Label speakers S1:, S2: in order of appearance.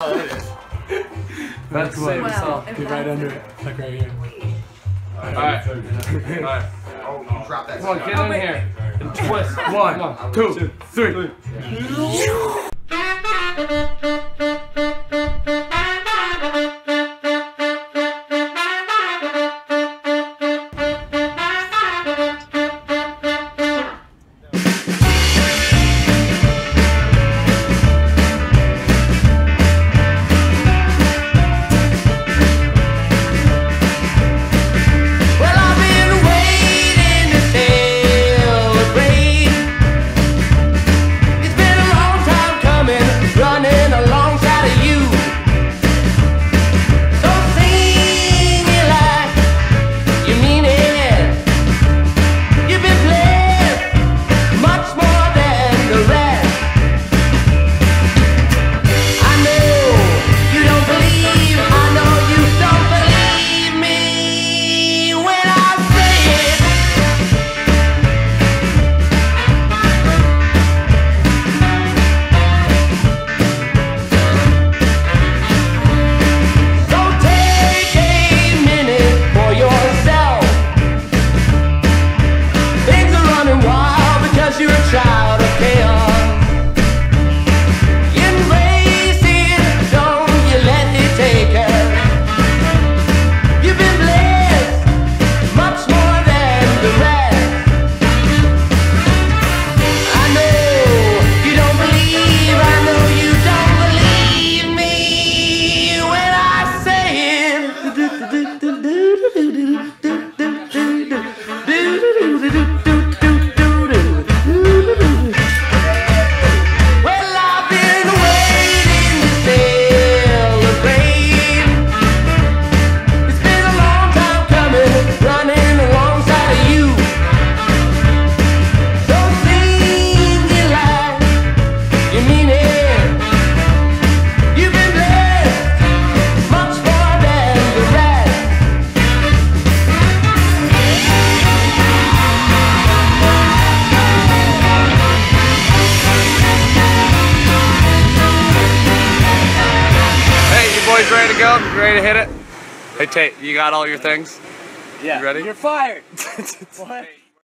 S1: That's the same song.
S2: Get right under it, like right here.
S1: Alright. Alright.
S3: Oh, you dropped that.
S1: Come on, get in here. And twist. 1, 2, 3. Ready to go? Ready to hit it? Hey Tate, you got all your things?
S4: Yeah.
S1: You ready?
S4: You're fired! What?